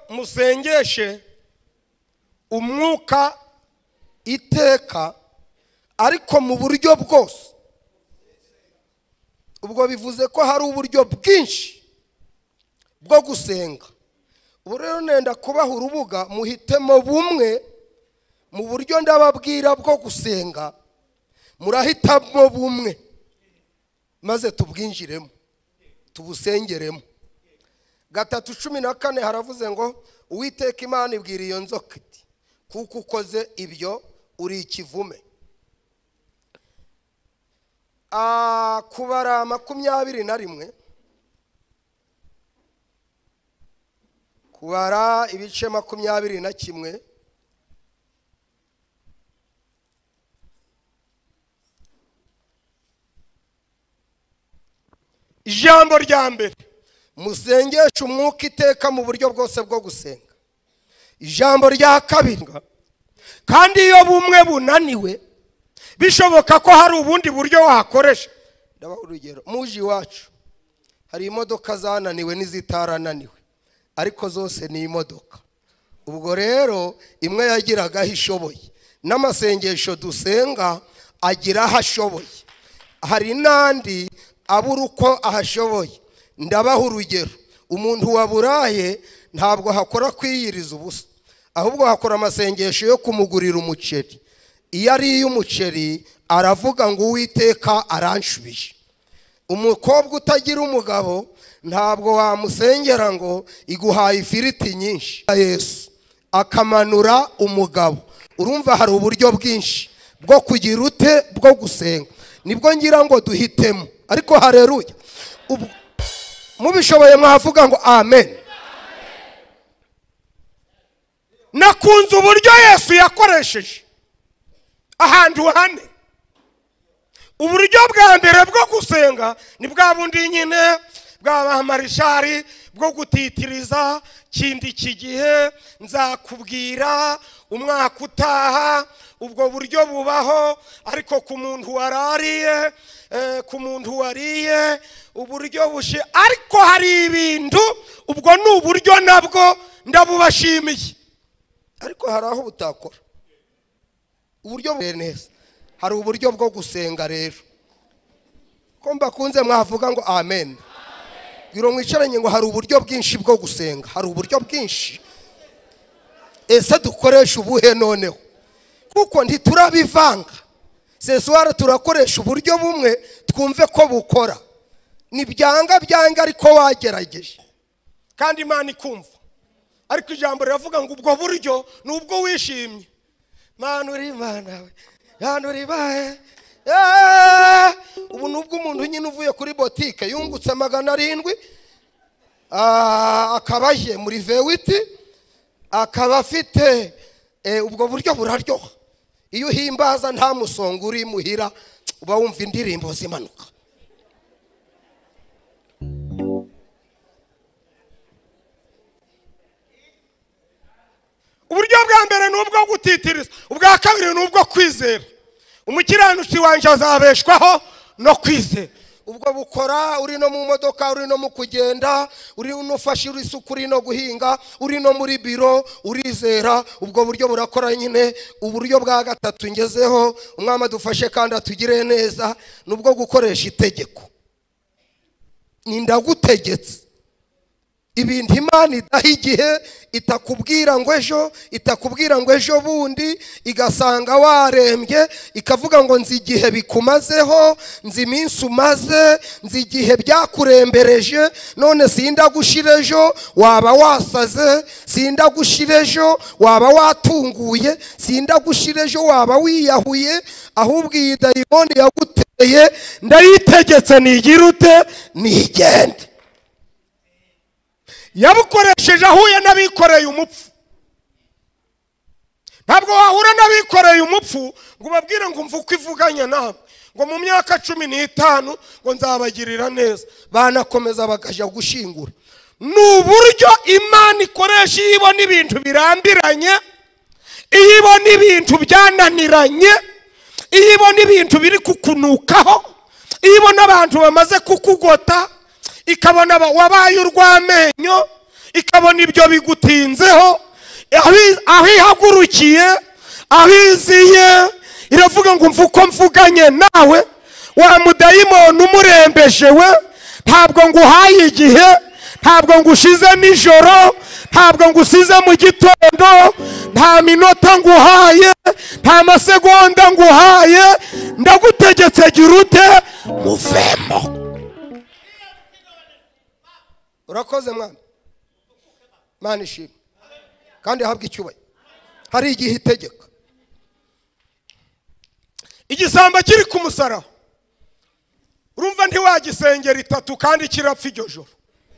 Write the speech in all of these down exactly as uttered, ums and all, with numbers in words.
musengeshe umwuka iteka ariko mu buryo bwose. Ubwo bivuze ko hari uburyo bwinshi bwo gusenga. Ubu rero nenda kubaha urubuga muhitemo bumwe mu buryo ndababwira bwo gusenga, murahitamo bumwe maze tubwinjiremo tubusengeremo. Gatatu cumi na kane haravuze ngo Uwiteka Imana ibwira iyo nzoka iti kuko ukoze ibyo uri ikivume. Ah, kubara makumyabiri na rimwe, kubara ibice makumyabiri na kimwe, ijambo rya mbere musengesha umwuka iteka mu buryo bwose bwo gusenga. Ijambo rya kabiri, kandi iyo bumwe bunaniwe bishoboka ko hari ubundi buryo wakoresha. Ndabaha urugero, muji wacu hari imodoka zananiwe n'izitarananiwe, ariko zose ni imodoka. Ubwo rero imwe yagiraga aho ishoboye, n'amasengesho dusenga agira aho ashoboye, hari n'andi abura uko ahashoboye. Ndabaha urugero, umuntu waburaye ntabwo hakora kwiyiriza ubusa, ahubwo hakora amasengesho yo kumugurira umuceri. Iyo ari umuceri aravuga ngo Uwiteka aranshubije. Umukobwa utagira umugabo ntabwo wamusengera ngo iguhaye ifiriti nyinshi. Yesu akamanura umugabo. Urumva hari uburyo bwinshi bwo kugira ute bwo gusenga. Nibwo ngira ngo duhitemo. Ariko haleluya, mubishoboye mwavuga ngo amen. Nakunze uburyo Yesu yakoresheje ahantu hane. Uburyo bwa mbere bwo gusenga ni bwa bundi nyine bwa marishari bwo gutitiriza, kindi kigihe nzakubwira, umwaka utaha. Ubwo buryo bubaho, ariko ku muntu warariye, eh, ku muntu wariye uburyo bushe. Ariko hari ibintu ubwo ni uburyo nabwo ndabubashimiye, ariko hari aho butakora. Uburyo neza, hari uburyo bwo gusenga rero. Ko mbakunze mwavuga ngo amen. Biro mwicaranye ngo hari uburyo bwinshi bwo gusenga, hari uburyo bwinshi. Ese dukoresha ubuhe noneho? Kuko ntiturabivanga. Seswara turakoresha uburyo bumwe twumve ko bukora. Ni byanga byanga ariko wagerageje, kandi Imana ikumva. Ariko ijambo riravuga ngo ubwo buryo nubwo wishimye, Mana uri Imana we, Mana uri bahe. Ubu nubwo umuntu nyine uvuye kuri botike yungutse magana arindwi, akabaje muri vewiti, akaba afite ubwo buryo buraryoha. Iyo himbaza nta musongo uri muhira, uba wumva indirimbo zimanuka. Uburyo bwa mbere nubwo gutitiriza, ubwa kabiri nubwo kwizera. Umukiranutsi wanje azabeshwaho no kwizera. Ubwo bukora uri no mu modoka, uri no mu kugenda, uri unufashe uri isuku, uri no guhinga, uri no muri biro, urizera. Ubwo buryo burakora nyine. Uburyo bwa gatatu ngezeho, umwami adufashe kandi atugire neza, nubwo gukoresha itegeko. Nindagutegetse ibintu Imana idaha igihe, itakubwira ngo ejo, itakubwira ngo ejo bundi, igasanga warembye, ikavuga ngo nzi igihe bikumazeho, nzi iminsi umaze, nzi igihe byakurembereje, none sindagushira ejo waba wasaze, sindagushira ejo waba watunguye, sindagushira ejo waba wiyahuye, ahubwo iyi dayimoni yaguteye ndayitegetse nigira ute nigende. Yabukoresheje ahuye n'abikoreye umupfu. Ntabwo wahura n'abikoreye umupfu ngo babwire ngo mvuko ivuganye nawe ngo mu myaka cumi n'itanu ngo nzabagirira neza, banakomeza bakaja gushingura. Nuburyo Imana ikoresha iyo ibona ibintu birambiranye, iyo ibona ibintu byananiranye, iyo ibona ibintu biri kukunukaho, iyo ibona abantu bamaze kukugota, ikabona wabaye urwamenyo, ikabona ibyo bigutinzeho, aho ihagurukiye, aho iziye iravuga ngo umva uko mvuganye nawe, wa mudayimoni umurembeje we, ntabwo nguhaye igihe, ntabwo ngushize nijoro, ntabwo ngusize mu gitondo, nta minota nguhaye, nta masegonda nguhaye, ndagutegetse gira ute muvemo. Urakoze mwana, Mana ishimwe kandi ahabwa icyubahiro. Hari igihe itegeka, igisamba kiri ku musaraba, urumva ntiwagisengera itatu kandi kirapfa iryo joro.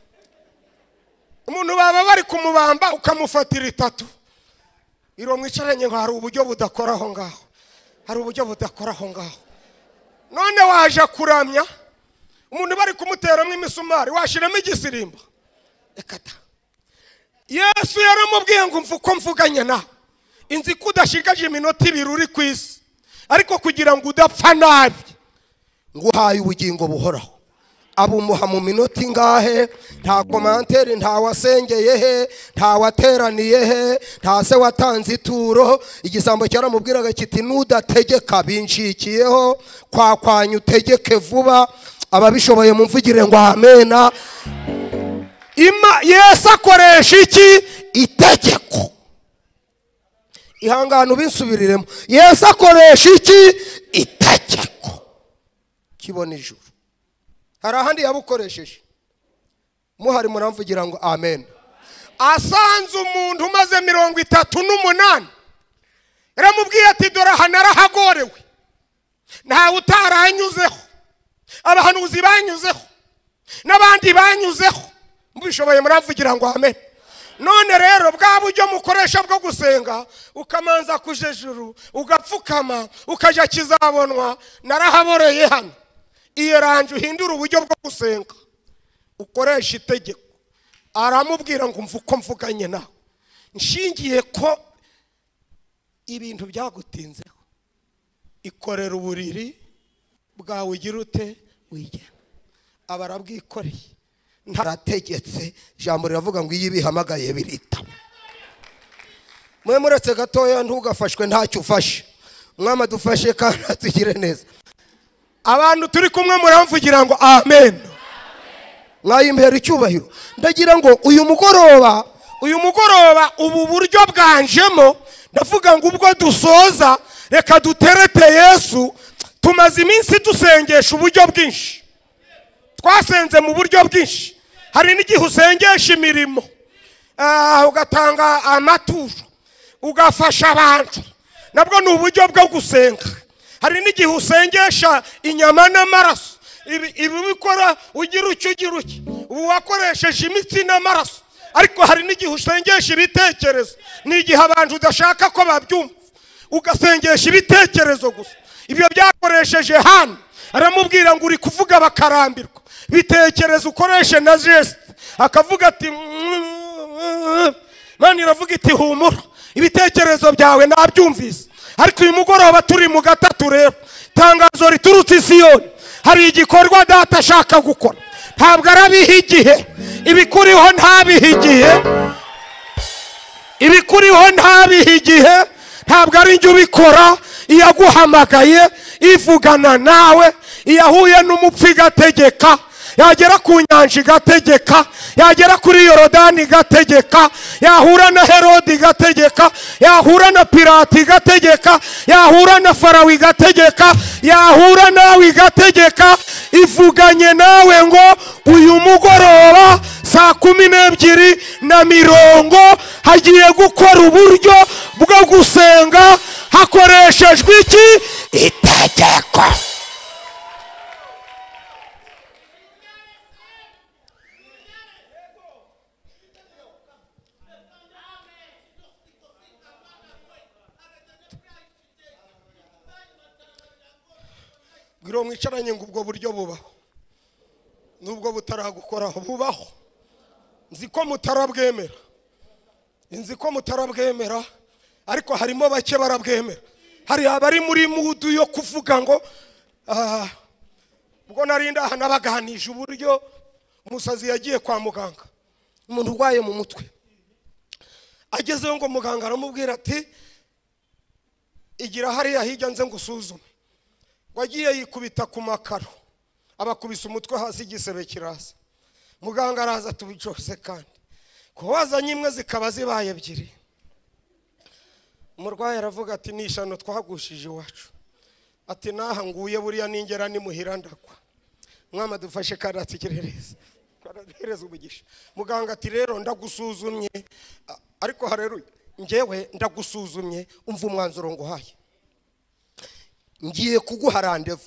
Umuntu baba bari kumubamba ukamufatira itatu, iro mwicaranye ngo hari uburyo budakoraho ngaho, hari uburyo budakoraho ngaho. None waje kuramya umuntu bari kumuteramo imisumari, washiramo igisirimba. Ekata Yesu yaramubwiye ngo umva uko mvuganye nawe, inzi ko udashigaje iminota ibiri uri ku isi, ariko kugira ngo udapfa nabi nguhaye ubugingo buhoraho. Abumuha mu minota ingahe, nta komantere, nta wasengeye he, nta wateraniye he, nta se watanze ituro. Igisambo cyaramubwiraga kiti nudategeka binshikiyeho, kwa kwanya utegeke vuba. Ababishoboye mumvugire ngo amena. Ima Yesu akoresha iki? Itegeko. Ihangano binsubiriremo, Yesu akoresha iki? Itegeko. Kibona ijuru. Hari ahandi yabukoresheje, muhari muramvugira ngo amen. Asanze umuntu umaze mirongo itatu n'umunani, yaramubwiye ati dore aha narahagorewe, nta utaranyuzeho, abahanuzi banyuzeho n'abandi banyuzeho, mubishoboye muramvugira ngo amen. None rero bwa buryo mukoresha bwo gusenga, ukamanza kujejuru, ugapfukama, ukaja kizabonwa, narahaboreye hano. Iyo ranje uhindura uburyo bwo gusenga, ukoresha itegeko. Aramubwira ngo umva uko mvuganye nawe, nshingiye ko ibintu byagutinzeho, ikorera uburiri bwawe ugira ute wigena. Abarabwikoreye, ntarategetse. Ijambo riravuga ngo iyo ibihamagaye biritaba. Mwe muretse gatoya ntugafashwe ntacyo ufashe. Mwama dufashe kandi atugire neza. Abantu turi kumwe muramvugira ngo amen. Mwayimbera icyubahiro. Ndagira ngo uyu mugoroba, uyu mugoroba ubu buryo bwanjemo, ndavuga ngo ubwo dusoza reka duterete Yesu. Tumaze iminsi dusengesha uburyo bwinshi, twasenze mu buryo bwinshi. Hari n'igihe usengesha imirimo, ah ugatanga amaturo, ugafasha abantu, nabwo ni uburyo bwo gusenga. Hari n'igihe usengesha inyama n'amaraso, ibi bikora ugira ucyo ugira uki, ubu wakoresheje imitsi n'amaraso. Ariko hari n'igihe usengesha ibitekerezo, n'igihe abantu udashaka ko babyumva, ugasengesha ibitekerezo gusa. Ibyo byakoresheje hano, aramubwira ngo uri kuvuga bakarambirwa. Bitekerezo ukoreshe na geste, akavuga ati Mana iravuga iti humura, ibitekerezo byawe nabyumvise. Ariko uyu mugoroba turi mu gatatu rero, tangazo riturutse i Siyoni. Hari igikorwa Data ashaka gukora, ntabwo arabiha igihe. Ibikuriho ntabiha igihe, ibikuriho ntabiha igihe. Ntabwo ari njye ubikora. Iyaguhamagaye, ivugana nawe, iyahuye n'umupfu igategeka, yagera ku nyanja igategeka, yagera kuri Yorodani igategeka, yahura na Herodi igategeka, yahura na Pilato igategeka, yahura na Farawo igategeka, yahura nawe igategeka. Ivuganye nawe ngo uyu mugoroba saa kumi n'ebyiri na mirongo hagiye gukora uburyo bwo gusenga hakoreshejwe iki? Itegeko. Bwiro mwicaranye ngo ubwo buryo bubaho, nubwo butaragukoraho bubaho. Nzi ko mutarabwemera, nzi ko mutarabwemera, ariko harimo bake barabwemera. Hari abari muri mudu yo kuvuga ngo ah ubwo narinda hanabaganije uburyo umusazi yagiye kwa muganga, umuntu urwaye mu mutwe. Agezeho ngo muganga aramubwira ati igira hariya hirya nze ngusuzume. Wagiye yikubita ku makaro, abakubise umutwe hasi, igisebe kirasa. Muganga araza tubicose kandi kuwazanye imwe zikaba zibaye ebyiri. Umurwayi aravuga ati nishano twagushije iwacu, ati naha nguye buriya ningera ni muhira ndakwa. Mwama dufashe karati kirereza karahereza umugisha. Muganga ati rero ndagusuzumye, ariko hareruye ngewe ndagusuzumye umva umwanzuro ngo haye ngiye kuguha randevu.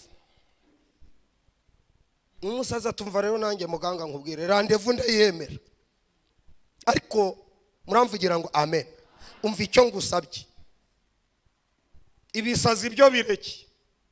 Umusaza tumva rero nanjye muganga nkubwire randevu ndayemera, ariko muramvugira ngo amen. Umva icyo ngusabye, ibisazi byo bireke,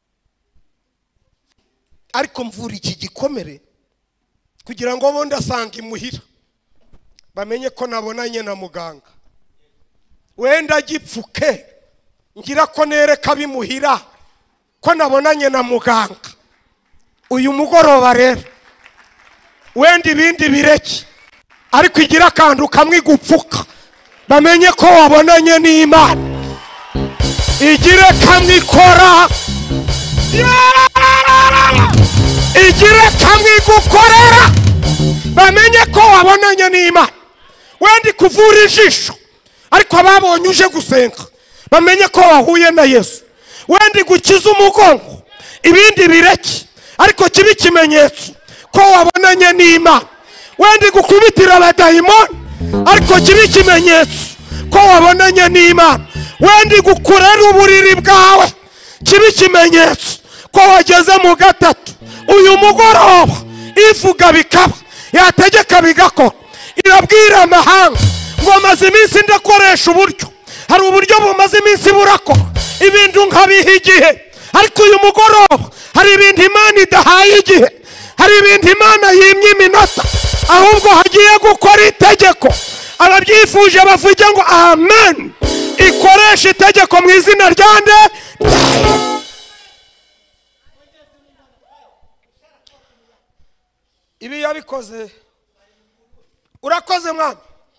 ariko mvura iki gikomere kugira ngo bo ndasanga imuhira bamenye ko nabonanye na muganga. Wenda gipfuke ngira ko nereka bimuhira ko nabonanye na muganga. Uyu mugoroba rero wenda ibindi bireke, ariko igira akantu kamwe gupfuka bamenye ko wabonanye n'Imana. Igire kamwe ikora, igire kamwe gukorera bamenye ko wabonanye n'Imana. Wendi kuvura ijisho, ariko ababonye uje gusenga bamenye ko wahuye na Yesu. Wendi gukiza umugongo, ibindi bireke, ariko kibi kimenyetso ko wabonanye n'Imana. Wendi gukubitira abadayimoni, ariko kibi kimenyetso ko wabonanye n'Imana. Wendi gukurera uburiri bwawe, kibi kimenyetso ko wageze mu gatatu. Uyu mugoroba ivuga bikaba, yategeka bigakora. Irabwira amahanga ngo maze iminsi ndakoresha uburyo, hari uburyo bumaze iminsi burakora ibintu nkabiha igihe, ariko uyu mugoroba hari ibintu Imana idahaye igihe, hari ibintu Imana yimye iminota, ahubwo hagiye gukora itegeko. Ababyifuje bavuge ngo amen. Ikoresha itegeko mu izina ryande. Ibi yabikoze, urakoze mwana.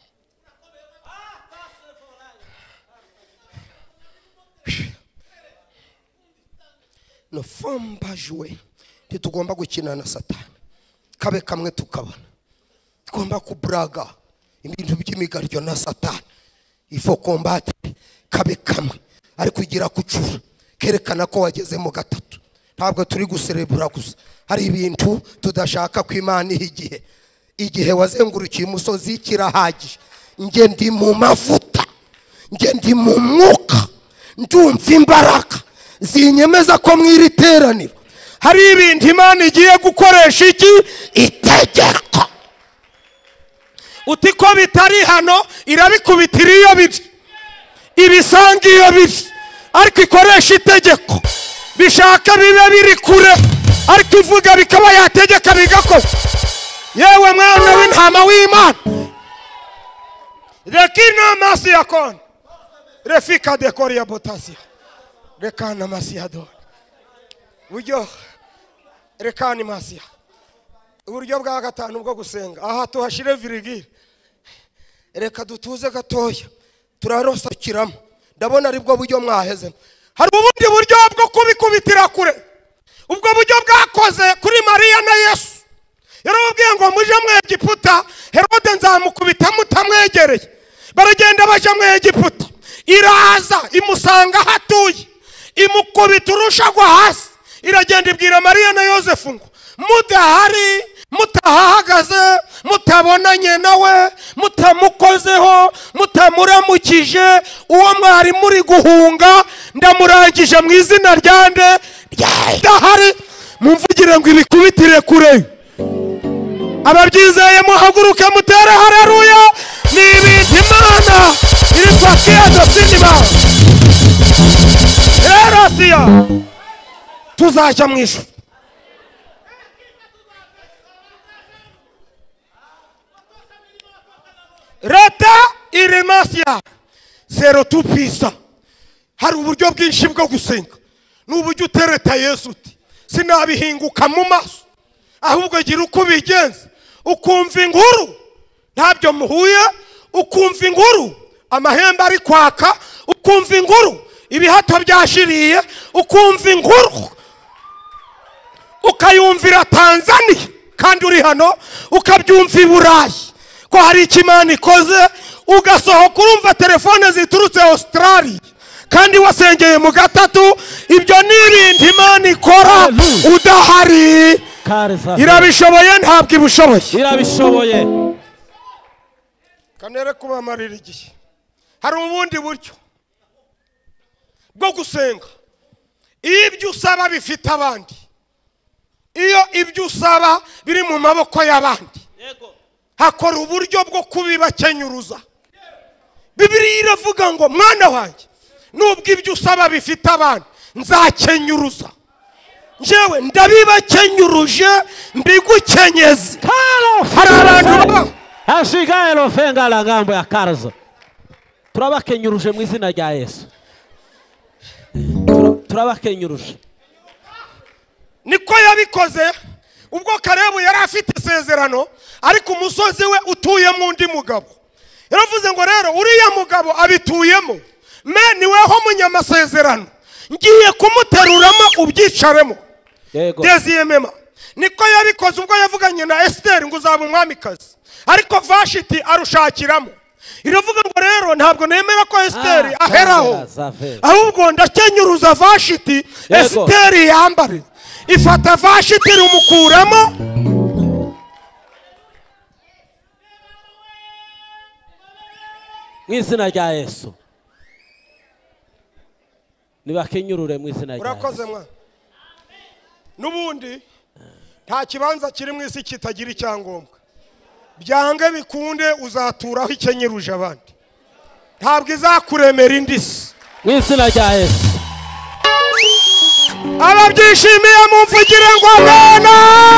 No fomba jouer, tugomba gukina na Satani kabe kamwe tukabana. Tugomba kubraga ibintu by'imigaryo na Satani. Ifo combattre kabe kamwe, ariko igira kucura kerekana ko wageze mu gatatu. Ntabwo turi guserebura gusa, hari ibintu tudashaka ko Imana igihe igihe wazengurukiye umusozi kirahagije. Nge ndi mu mavuta, nge ndi mu mwuka, ndumva imbaraga zinyemeza ko mwiri teraniro hari ibintu Imana igiye gukoresha iki itegeko. Uti ko bitari hano irabikubitira iyo biri, ibisanga iyo biri, ariko ikoresha itegeko. Bishaka bibe biri kure, ariko ivuga bikaba yategeka bigakora. Yewe mwana w'intama w'Imana, rekina masi yakon refika dekori ya botasia rekana masi yadon buryo rekani masi uburyo bwa gatanu bwo gusenga. Aha tuhashire virigire, reka dutuze gatoya turarosakiramo. Ndabona ari bwo buryo mwaheze. Hari ubundi buryo bwo kubikubitira kure, ubwo buryo bwakoze kuri Mariya na Yesu. Yarababwiye ngo muje mu Egiputa, Herode nzamukubita mutamwegereye. Baragenda baje mu Egiputa, iraza imusanga hatuye, imukubita urushagwa hasi. Iragenda ibwira Mariya na Yosefu ngo mudahari, mutahahagaze, mutabonanye nawe, mutamukozeho, mutamuramukije, uwo mwari muri guhunga ndamurangije mu izina ryande ryahari. Mumvugire ngo ibikubitire kure. Ababyizeye muhaguruke mutere haleluya. Ni ibintu Imana iri kwakia dosinima. Erasiya tuzajya mu ijuru. Reta iremasiya zero tupisa. Hari uburyo bwinshi bwo gusenga. N'uburyo utereta Yesu uti sinabihinguka mu maso, ahubwo gira uko bigenza ukumva inkuru ntabyo muhuye, ukumva inkuru amahembe ari kwaka, ukumva inkuru ibihato byashiriye, ukumva inkuru ukayumvira Tanzania kandi uri hano, ukabyumva i Burayi ko hari ikimana ikoze, ugasohoka urumva telefone ziturutse Australia kandi wasengeye mu gatatu. Ibyo ni ibintu Imana ikora udahari. Irabishoboye ntabwo ibushoboye, irabishoboye. Kanere kubamarira igihe. Hari ubundi buryo bwo gusenga. Iyo ibyo usaba bifite abandi, iyo ibyo usaba biri mu maboko y'abandi, hakora uburyo bwo kubibakenyuruza. Bibiliya iravuga ngo mwana wanjye, nubwo ibyo usaba bifite abandi, nzakenyuruza. Njyewe ndabibakenyuruje mbigukenyeze. Hari abantu hashigaye rofenga la ngambo ya Karzo. Turabakenyuruje mu izina rya Yesu. Turabakenyuruje. Niko yabikoze ubwo Kalebu yari afite isezerano, ariko umusozi we utuyemo undi mugabo. Yaravuze ngo rero uriya mugabo abituyemo, me niweho munyamasezerano, ngiye kumuteruramo ubyicaremo. Yego. Deziyemema niko yabikoze ubwo yavuganye na Esther ngo uzaba umwamikazi, ariko Vashiti arushakiramo. Iravuga ngo rero ntabwo nemera ko Esther ah, aheraho, ahubwo ndakenyuruza Vashiti. Esther yambare, ifata Vashiti rumukuramo, mu izina rya Yesu. Nibakenyurure mu izina rya Yesu. Urakoze mwana. Nubundi nta kibanza kiri mu isi kitagira icyangombwa. Byange bikunde uzaturaho ikenyeruje abandi, ntabwo izakuremera indisi. Mu izina rya Yesu. Ababyishimiye mumvugire ngo amena.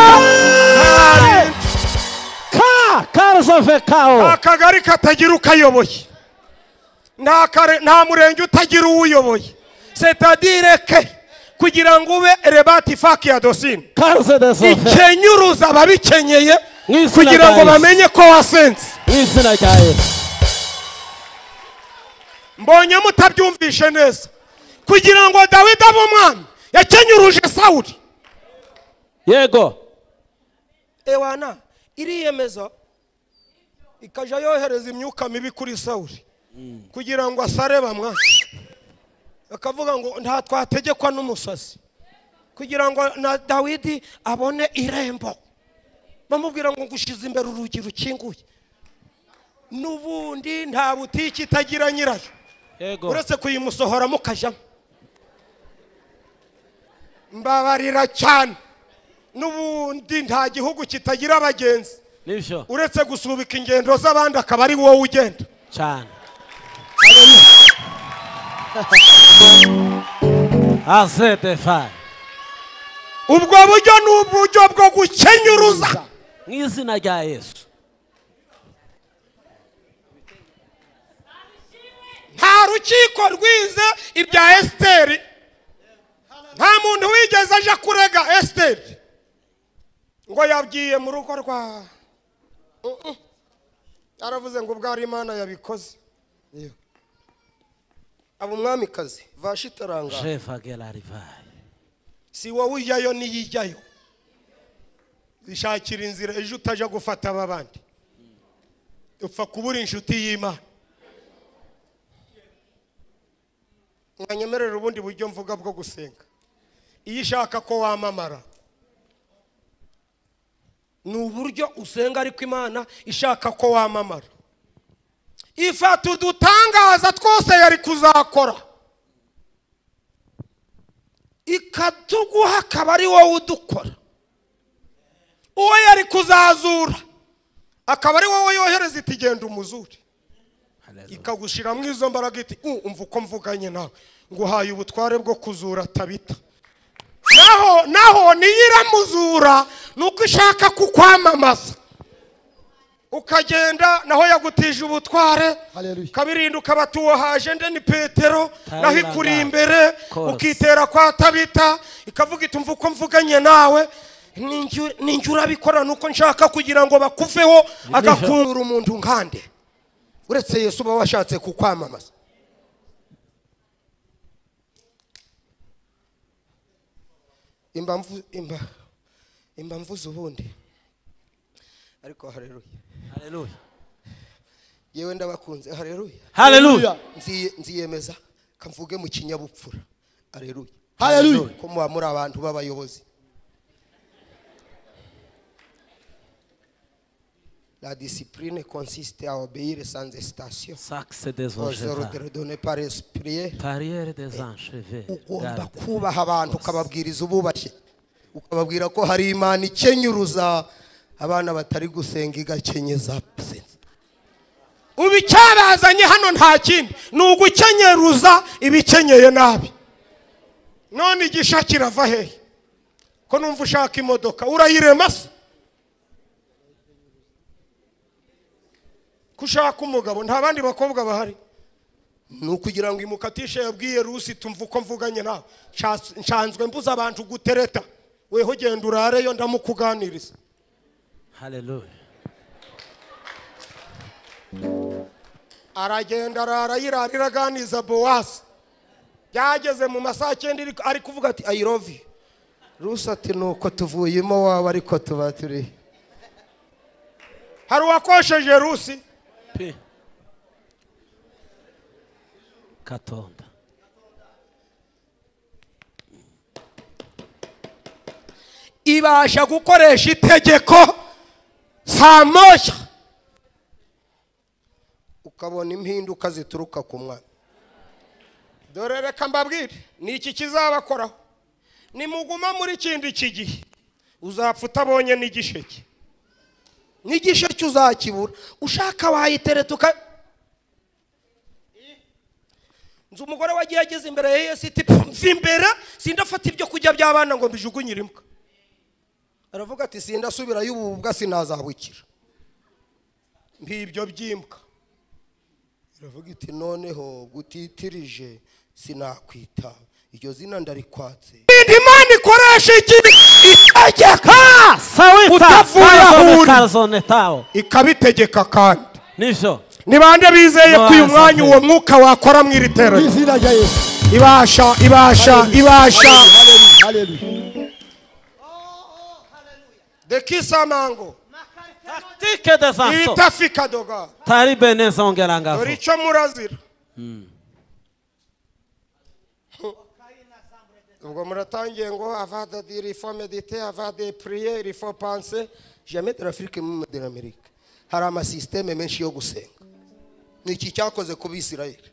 Ka Karzo vekao. Akagari katagira ukayoboye, nta kare nta murenge utagira uyoboye. C'est-à-dire que kugira ngo ube rebati faki ya dosine, Karzo de Sofe, ikenyuruza ababikenyeye kugira ngo bamenye ko wasenze. Mu izina rya Yesu. Mbonye mutabyumvishe neza. Kugira ngo Dawidi abe umwami yakenyuruje Sawuli. Yego. Ewana iriyemeza ikaja yohereza imyuka mibi kuri Sawuli kugira ngo asare bamwa. Akavuga ngo nta twategekwa n'umusazi, kugira ngo na Dawidi abone irembo. Bamubwira ngo ngushize imbere urugi rukinguye. Nubundi nta butiki itagira nyirayo. Yego. Uretse kuyimusohora mukajamo. Mbabarira cyane. Nubundi nta gihugu kitagira abagenzi. Nibyo. Uretse gusubika ingendo z'abandi akaba ari wowe ugenda. Cyane. Azete fa. Ubwo buryo n'uburyo bwo gukenyuruza. Mu izina rya Yesu. Nta rukiko rwize ibya Esther. Nta muntu wigeze aje kurega Esther ngo yabwiye mu rugo rwa. Aravuze ngo ubwo ari Imana yabikoze. Abo mwamikazi Vashiti aranga. Jefa Gelarivai. Si wowe ujyayo niyijyayo. Bishakira inzira ejo utaje gufata ababandi. Upfa kubura inshuti y'Imana. Mwanyemerera ubundi buryo mvuga bwo gusenga. Iyo ishaka ko wamamara, ni uburyo usenga ariko Imana ishaka ko wamamara. Ifata udutangaza twose yari kuzakora, ikatuguha akaba ari wowe udukora. Uwo yari kuzazura akaba ari wowe yohereza iti genda umuzuri, ikagushira mu izo mbaraga iti umva uko mvuganye nawe, nguhaye ubutware bwo kuzura Tabita. Naho naho niyiramuzura nuko ishaka kukwamamaza, ukagenda naho yagutije ubutware. Kabirinda ukabatuwa haje nde ni Petero, naho ikuri imbere ukitera kwa Tabita, ikavuga iti umva uko mvuganye nawe. ninjye urabikora nuko nshaka kugira ngo bakuveho agakundura umuntu nkande uretse Yesu uba washatse kukwamamaza. imba mvu imba imba mvuze ubundi ariko haleluya haleluya yewe ndabakunze haleluya haleluya nziyemeza kamvuge mu kinyabupfura haleluya haleluya ko muba muri abantu b'abayobozi. La discipline consiste à obéir sans hésitation aux ordres donnés par l'esprit. Ugomba kubaha abantu ukababwiriza ububashye ukababwira ko hari Imana ikenyuruza abana batari gusenga igakenyeza absence. Ubu cyabazanye hano nta kindi ni ugukenyeruza ibikenyeye nabi. None igisha kirava hehe ko numva ushaka imodoka urayirema se kushaka umugabo nta bandi bakobwa bahari nukugira ngo imukatishe yabwiye Rusi tumva uko mvuganye nawe nshanzwe mbuza abantu gutereta weho genda urareyo ndamukuganiriza. Haleluya. Aragenda arara yirarira ganiza Boaz byageze mu masaha cyenda ari kuvuga ati I love you. Rusi ati nuko tuvuyemo waba ariko tuba turi hari wakosheje Rusi P. Katonda. Ibasha gukoresha itegeko saa moya ukabona impinduka zituruka ku mwana. Dore reka mbabwire ni iki kizabakoraho nimuguma muri kindi kigihe uzapfa utabonye n'igisheke n'igisheke uzakibura ushaka wayiteretuka. Nzu umugore wagiye ageze imbere ya Yesu iti mvimbere sindafata ibyo kujya by'abana ngo mbijugunyire imbwa. Aravuga ati sindasubira y'ububwa sinazabukira mbibyo byimbwa. Aravuga iti noneho gutitirije sinakwita iryo zina ndarikwatse. Imana ikoresha iki itegeka sawita ikabitegeka kandi nivyo ni bande bizeye ko uyu mwanya uwo mwuka wakora mu iritero izina rya Yesu ibasha ibasha ibasha. haleluya de kisamango tactique des ansos itafika doga tari beneza ongera ngafo dore icyo murazira. Ubwo muratangiye ngo avant de dire il faut méditer, avant de prier il faut penser. Jamais de l'Afrique même de l'Amérique hari ama système menshi yo gusenga. Niki cyakoze ku Bisirayeli.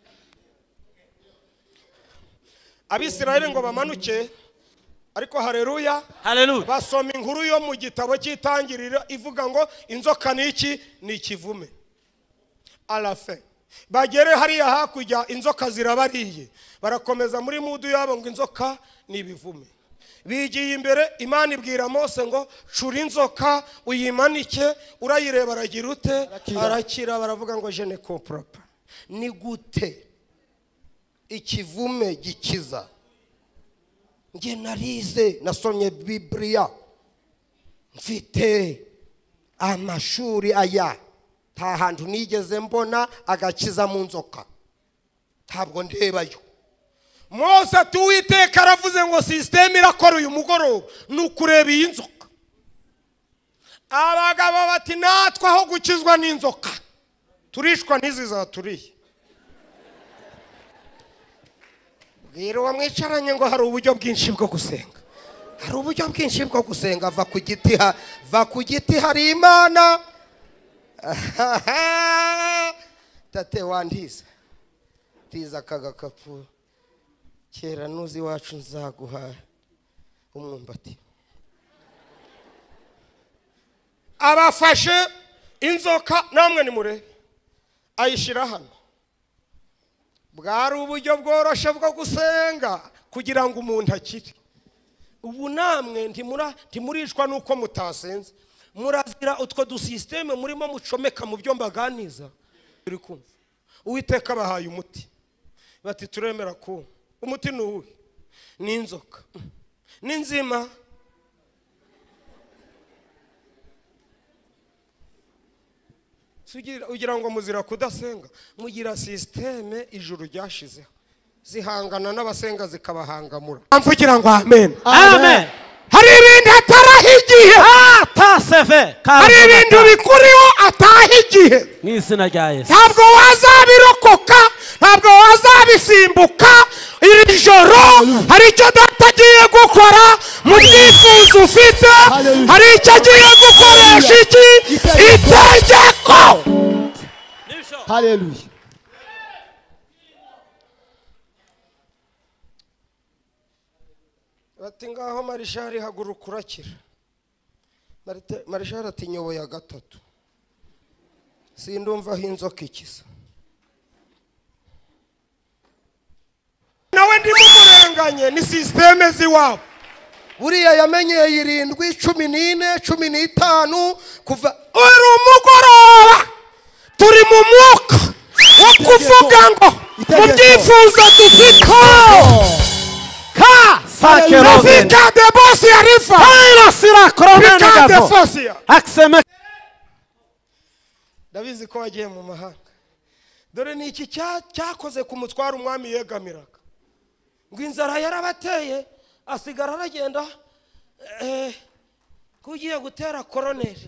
Abisirayeli ngo bamanuke ariko haleluya haleluya basoma inkuru yo mu gitabo cy'itangiriro ivuga ngo inzoka niki ni ikivume. À la fin bagere hariya hakujya inzoka zirabariye barakomeza muri mudu yabo ngo inzoka ni ibivume. Bigiye imbere Imana ibwira Mose ngo cura inzoka uyimanike urayireba aragira ute arakira. Baravuga ngo je ne comprends pas ni gute ikivume gikiza. Nge narize nasomye Biblia mfite amashuri aya nta hantu nigeze mbona agakiza mu nzoka ntabwo ndebayo. Mose tuwiteka aravuze ngo system irakora uyu mugoroba nukureba iyi nzoka. Abagabo bati natwe aho gukizwa n'inzoka turishwa n'izi zaturiye. Bwira uwo mwicaranye ngo hari uburyo bwinshi bwo gusenga hari uburyo bwinshi bwo gusenga. Va ku giti va ku giti hari Imana. Tate wandiza tiza kagakapu kera nuzi wacu nzaguha umwumbati. Abafashe inzoka namwe ni mure ayishira hano. Bwari uburyo bworoshe bwo gusenga kugira ngo umuntu akire. Ubu namwe ntimura ntimurishwa nuko mutasenze murazira utwo du systeme murimo mucomeka mu byo mbaganiza. Uri kumva Uwiteka bahaye umuti bati turemera ko umuti nuwe ni inzoka ni nzima ugira ngo muzira kudasenga, mugira systeme ijuru ryashizeho zihangana n'abasenga zikabahangamura. Amvugira ngo amen. Amen. Hari ibintu atarahigiye, ataseve, hari ibintu bikuriho atahigiye mu izina rya Yesu. Ntabwo wazabirokoka, ntabwo wazabisimbuka. Iri joro hari icyo data agiye gukora mu byifuzo ufite, hari icyo agiye gukoresha iki itegeko. Haleluya. Bati ngaho Marishari haguruka urakira. Marishari ati nyoboye gatatu, sindumva aho inzoka ikiza. Nawe ndimo murenganye ni systeme ziwabo. Buriya yamenyeye irindwi cumi n'ine cumi n'itanu kuva uri umugoroba turi mu mwuka wo kuvuga ngo mu byifuzo dufite Ka sakeroven de bosi arifa hayro sira koromene gavo akseme. Ndabizi ko wagiye mu mahanga, dore ni iki cyakoze ku mutwaro umwami yegamiraga ngo inzara yarabateye asigara aragenda eh kugiye gutera koroneri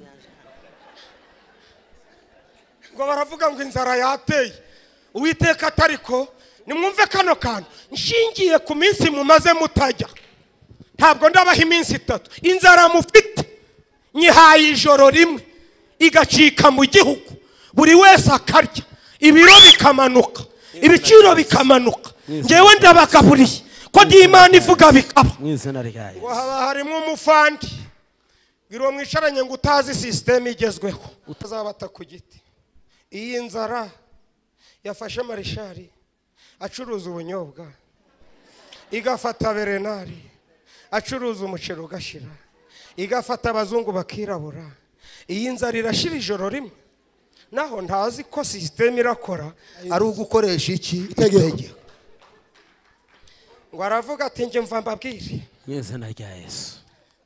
ngo baravuga ngo inzara yateye Uwiteka atariko nimwumve kano kantu nshingiye ku minsi mumaze mutajya, ntabwo ndabaha iminsi itatu. Inzara mufite nyihaye ijoro rimwe igacika mu gihugu, buri wese akarya, ibiro bikamanuka, ibiciro bikamanuka, ngewe ndabagaburiye ko ndi Imana ivuga bikaba. Ngo haba harimo umufandi ngiro mwicaranye ngo utazi systeme igezweho utazabata ku giti. Iyi nzara yafashe Marishari acuruza ubunyobwa, igafata Berenari acuruza umuceri ugashira, igafata abazungu bakirabura. Iyi nzara irashira ijoro rimwe, naho ntazi ko systeme irakora ari ugukoresha iki itegeko. Ngo aravuga ati nje mva mbabwire mu izina rya Yesu.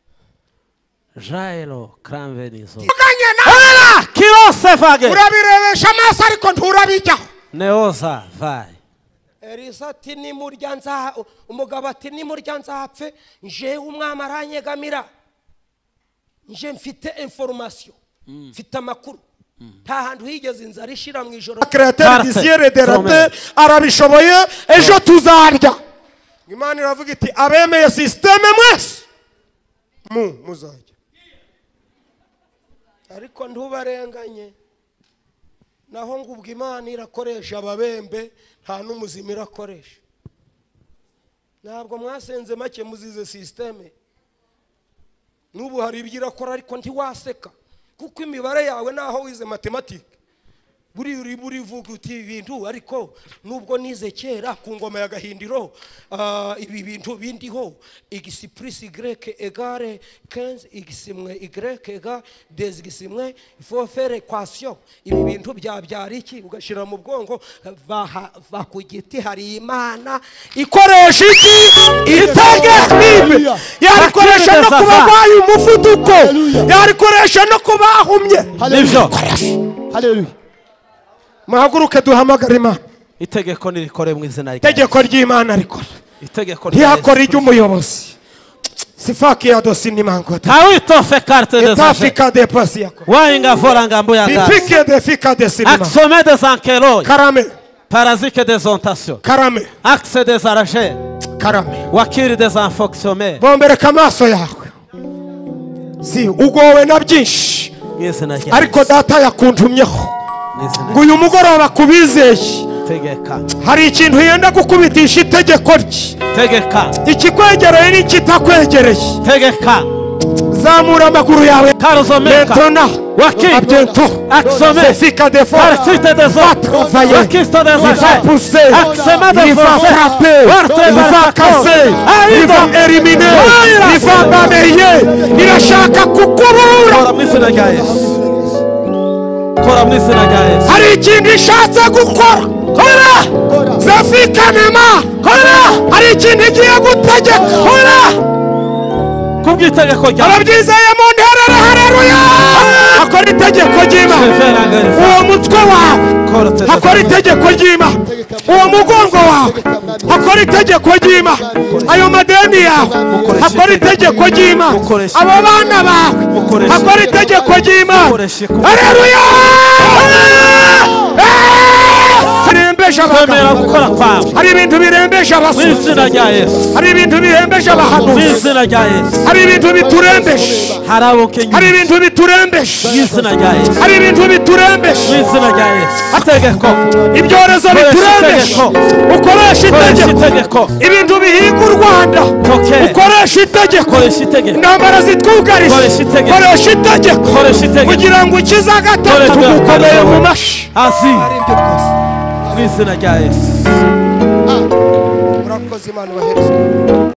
Jairo Kramvenizo Hala kirose vage urabirebesha amaso ariko nturabijyaho. Neoza vai Elisa ati ni murya nza umugabo ati ni murya nzapfe nje umwami aranyegamira, nje mfite information, mfite amakuru. Nta hantu higeze inzara ishira mu ijoro. Createur disiere de rate arabishoboye ejo tuzarya. Imana iravuga iti abemeye systeme mwese mu muzajya, ariko ntubarenganye. Naho ngubwo Imana irakoresha ababembe nta n'umuzima irakoresha. Ntabwo mwasenze make muzize systeme. Nubu hari ibyirakora ariko ntiwaseka kuko imibare yawe naho wize mathematics buri uri buri vuga uti ibintu, ariko nubwo nize kera ku ngoma ya Gahindiro ibi bintu bindiho x plus y égale quinze x imwe y égale deux x imwe il faut faire équation. Ibi bintu byabyara iki ugashira mu bwongo va ku giti. Hari Imana ikoresha iki itegeko, yarikoresha no kubabaye umuvuduko, yarikoresha no kubahumye. nivyo. Haleluya. Mahaguruke duhamagara Imana. Itegeko nirikore mu izina rya Itegeko ry'Imana rikora. Itegeko ntiyakora iry'umuyobozi. Sifaki ya dosini mangota. Tawito fe carte des Etafika de pasi yako. Wainga fora ngambo ya gas. Bipike de fika de sinima. Aksome des ankeloi. Karame. Parasite des ontations. Karame. Axe des arraches. Karame. Wakiri des enfonctionnements. Bombere kamaso yawe. Si ugowe na byinshi. Ariko data yakuntumyeho. Ngo uyu mugoroba kubizeye tegeka hari ikintu yenda gukubitisha itegeko rye. Tegeka ikikwegereye n'ikitakwegereye. Tegeka zamura amaguru yawe. Karozomeka wakito aksome fika de force parasite des autres wakisto des il va pousser, aksema des il va frapper, il va casser, il va éliminer, il va balayer. Irashaka kukubura mu izina rya Yesu. Kora mu izina rya Yesu. Hari ikindi ishatse gukora. Kora zafikanema. Kora hari ikindi igiye gutegeka. Kora kubw'itegeko ryawe ababyizeye mu nterere hareruya akora itegeko ry'Imana uwo mutwe wawe akora itegeko ry'Imana uwo mugongo wawe akora itegeko ry'Imana ayo madeni yawe akora itegeko ry'Imana abo bana bawe akora itegeko ry'Imana hareruya birembeje twemera gukora kwawe hari ibintu birembeje mu abasore izina rya Yesu hari ibintu birembeje mu abahanuzi izina rya Yesu hari ibintu biturembeje hari abokenye hari ibintu biturembeje mu izina rya Yesu hari ibintu biturembeje mu izina rya Yesu itegeko ibyorezo biturembeje ukoresha koresha itegeko itegeko ibintu bihiga u Rwanda Okay. ukoresha itegeko koresha itegeko intambara zitwugarije Koresha itegeko. koresha itegeko koresha itegeko kugira ngo ukize agatatu Koresha gukomeye mu itegeko. mashi hasi ari ibyo rwose mu izina rya Yesu murakoze Imana ibahereze